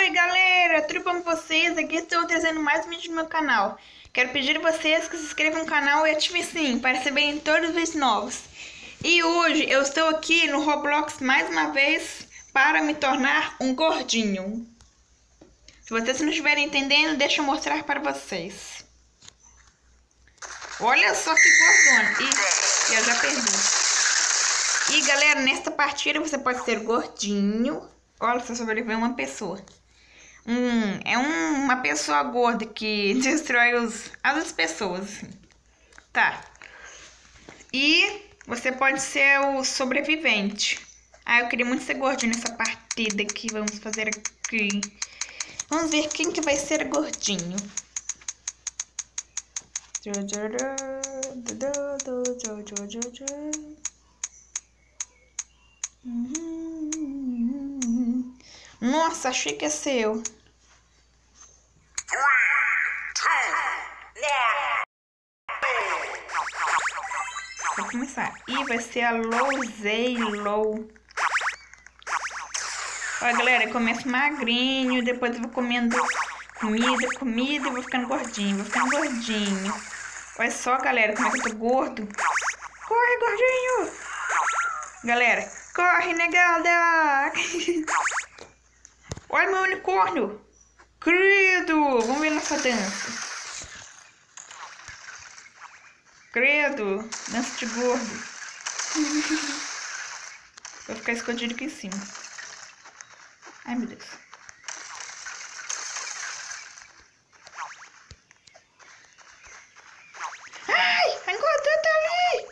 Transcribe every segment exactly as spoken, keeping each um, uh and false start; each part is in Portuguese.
aí galera, tudo bom com vocês? Aqui estou trazendo mais um vídeo no meu canal. Quero pedir a vocês que se inscrevam no canal e ativem o sininho para receberem todos os vídeos novos. E hoje eu estou aqui no Roblox mais uma vez para me tornar um gordinho. Se vocês não estiverem entendendo, deixa eu mostrar para vocês. Olha só que gordona. Ih, eu já perdi. E galera, nesta partida você pode ser gordinho. Olha, só sobreviveu uma pessoa. Hum, é um, uma pessoa gorda que destrói os, as outras pessoas. Assim. Tá. E você pode ser o sobrevivente. Ah, eu queria muito ser gordinho nessa partida aqui. Vamos fazer aqui. Vamos ver quem que vai ser gordinho. Nossa, achei que ia ser eu. Vou começar. E vai ser a Low. Olha, galera, eu começo magrinho, depois eu vou comendo comida, comida e vou ficando gordinho, vou ficando gordinho. Olha só, galera, como é que eu tô gordo. Corre, gordinho! Galera, corre, negada! Olha meu unicórnio! Credo! Vamos ver nossa dança. Credo! Dança de gordo. Vou ficar escondido aqui em cima. Ai, meu Deus. Ai! A engordada tá ali!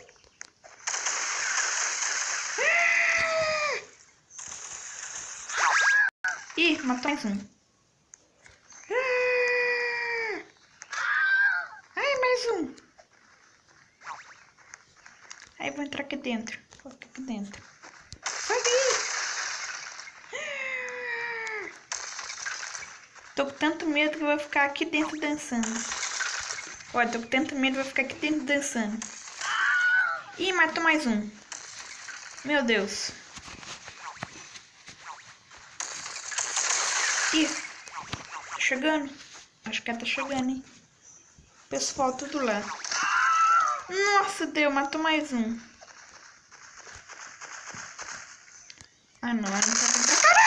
Ah! Ih, matou mais um. Ah! Ai, mais um. Aí, vou entrar aqui dentro. Vou ficar aqui dentro. Sai daí! Tô com tanto medo que eu vou ficar aqui dentro dançando. Olha, tô com tanto medo que eu vou ficar aqui dentro dançando. Ih, matou mais um. Meu Deus. Ih, tá chegando. Acho que ela tá chegando, hein. Pessoal, tudo lá. Nossa, Deus, matou mais um. Ah, não, ela não tá vindo pra cá.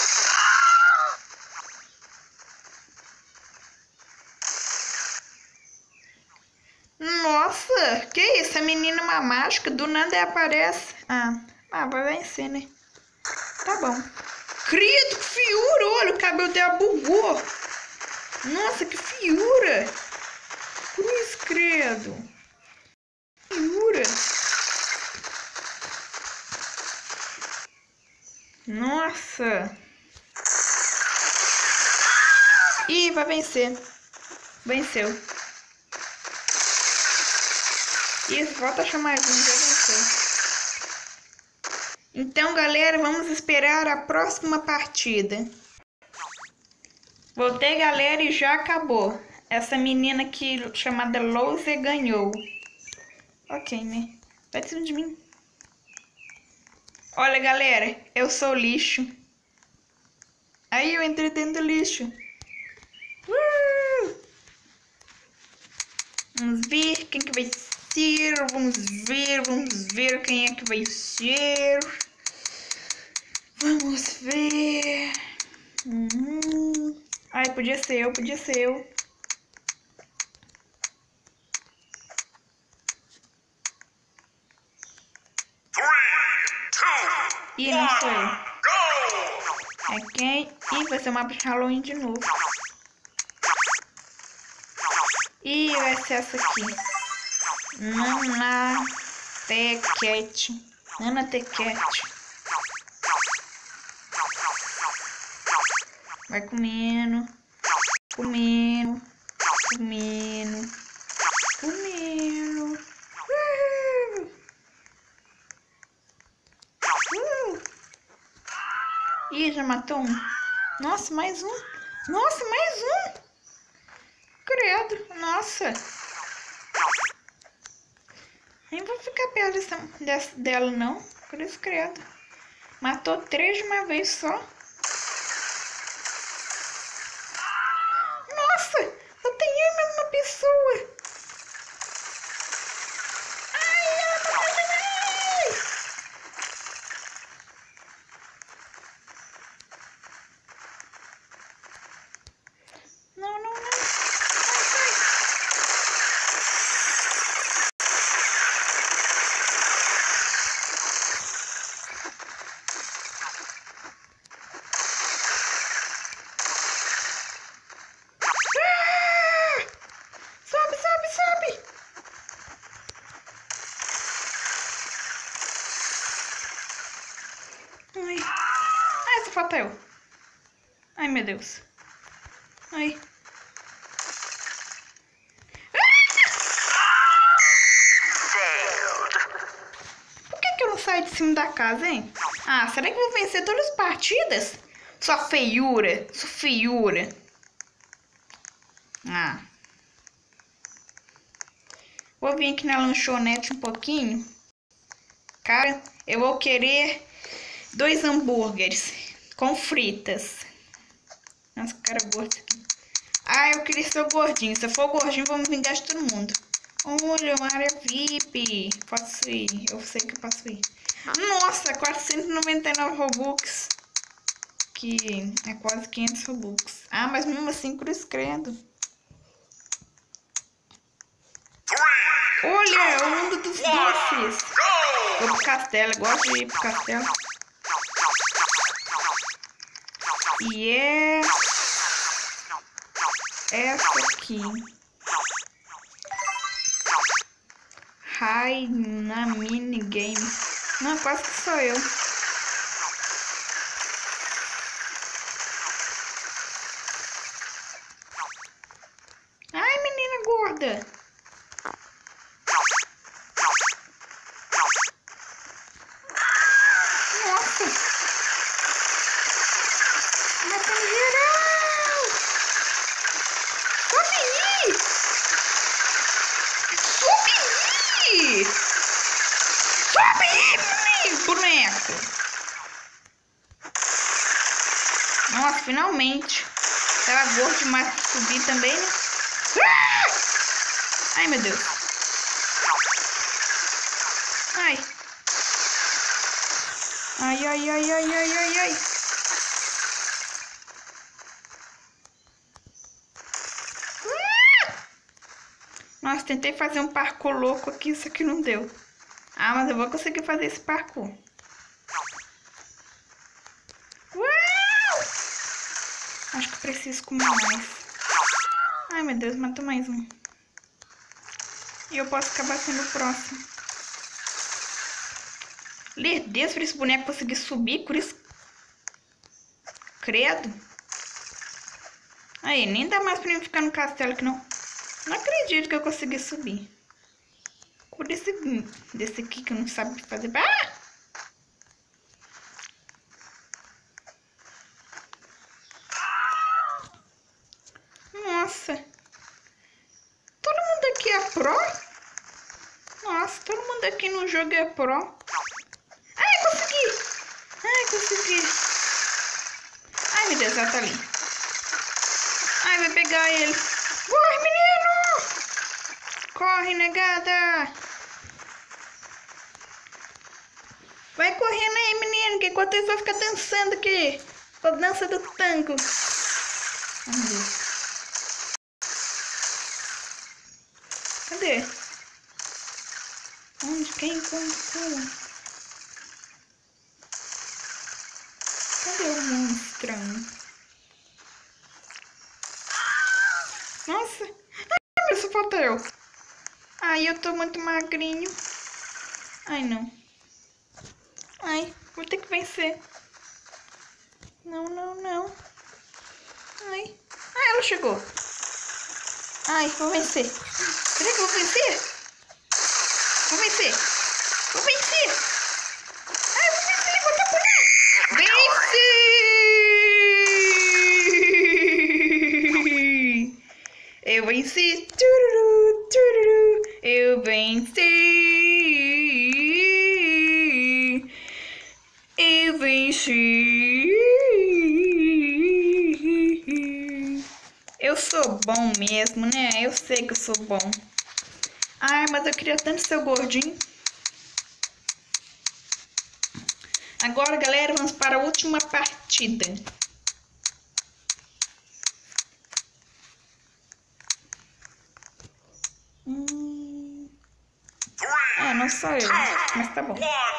Nossa, que isso? A menina é uma mágica, do nada aparece. Ah, ah, vai vencer, né? Tá bom. Credo, que fiura! Olha, o cabelo dela bugou. Nossa, que fiura! Cruz, credo. Fiura. Nossa. Ih, vai vencer. Venceu. Isso, volta a chamar um, já venceu. Então, galera, vamos esperar a próxima partida. Voltei, galera, e já acabou. Essa menina aqui, chamada Louser, ganhou. Ok, né? Vai de cima de mim. Olha, galera, eu sou lixo. Aí eu entrei dentro do lixo. Uh! Vamos ver quem que vai ser. Vamos ver, vamos ver quem é que vai ser. Vamos ver. Uhum. Ai, podia ser eu, podia ser eu. Ih, não sou eu. É quem? Ih, vai ser uma Halloween de novo. Ih, vai ser essa aqui. Nana Tequete. Nana Tequete. Vai comendo. Comendo. Comendo. Comendo. Uh! Uh! Ih, já matou um. Nossa, mais um. Nossa, mais um. Credo. Nossa. Nem vou ficar perto dessa, dessa, dela, não. Cruz, credo. Matou três de uma vez só. falta eu. Ai, meu Deus. Ai. Por que que eu não saio de cima da casa, hein? Ah, será que eu vou vencer todas as partidas? Sua feiura. Sua feiura. Ah. Vou vir aqui na lanchonete um pouquinho. Cara, eu vou querer dois hambúrgueres com fritas. Nossa, que cara gordo isso aqui. Ah, eu queria ser o gordinho. Se eu for gordinho, vamos vingar de todo mundo. Olha, uma área V I P. Posso ir. Eu sei que eu posso ir. Nossa, quatrocentos e noventa e nove Robux. Que é quase quinhentos Robux. Ah, mas mesmo assim, cruz credo. Olha, o mundo dos doces. Vou pro castelo, eu gosto de ir pro castelo. E é... essa aqui. High na minigame. Não, quase que sou eu. Ai, menina gorda. Boneco. Nossa, finalmente. Tava gordo demais pra subir também, né? Ai, meu Deus. Ai. Ai, ai, ai, ai, ai, ai, ai. Nossa, tentei fazer um parkour louco aqui, isso aqui não deu. Ah, mas eu vou conseguir fazer esse parkour. Uau! Acho que preciso comer mais. Ai, meu Deus, matou mais um. E eu posso acabar sendo o próximo. Lerdez pra esse boneco conseguir subir, por isso... Credo. Aí, nem dá mais pra mim ficar no castelo que não... Não acredito que eu consegui subir. Desse, desse aqui que eu não sabe fazer. Ah! Nossa. Todo mundo aqui é pro? Nossa, todo mundo aqui no jogo é pro. Ai, consegui! Ai, consegui. Ai, meu Deus, ela tá ali. Ai, vai pegar ele. Corre, menino! Corre, negada! Vai correndo aí, menino, que enquanto isso vai ficar dançando aqui. A dança do tango. Cadê? Cadê? Onde? Quem? Como? Como? Cadê o monstrão? Nossa! Ai, mas só falta eu. Ai, eu tô muito magrinho. Ai, não. Ai, vou ter que vencer. Não, não, não. Ai. Ai, ela chegou. Ai, vou vencer. Será que eu vou vencer? Vou vencer. Vou vencer. Ai, vou vencer. Vou atrapalhar. Venci! Eu venci. Tururu, tururu. Eu venci. Eu venci. Eu sou bom mesmo, né? Eu sei que eu sou bom. Ai, mas eu queria tanto ser o gordinho. Agora, galera, vamos para a última partida. Hum... Ah, não sou eu, mas tá bom.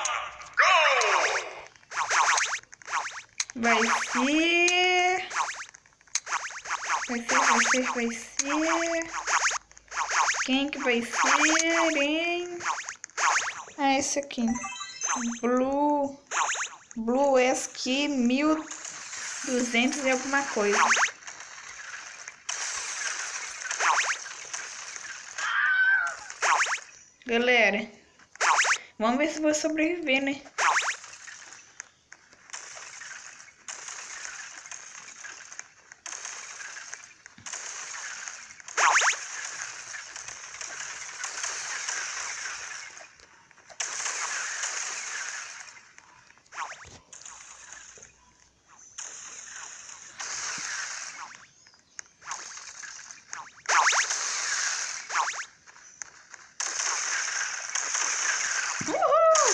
Vai ser... Vai ser, vai ser, vai ser... Quem que vai ser, hein? Ah, esse aqui. Blue... Blue Esqui mil duzentos e alguma coisa. Galera, vamos ver se vou sobreviver, né? Uhul!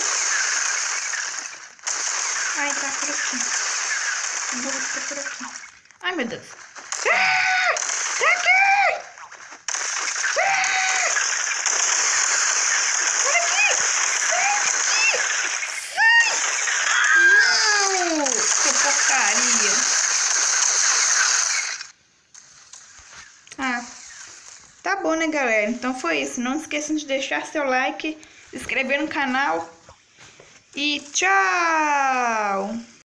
Ai, tá por aqui. O burro tá por aqui. Ai, meu Deus. Ah! Tá aqui! Ah! Olha aqui! Sai daqui! Sai! Não! Que porcaria! Ah, tá bom, né, galera? Então foi isso. Não esqueçam de deixar seu like, se inscrever no canal. E tchau!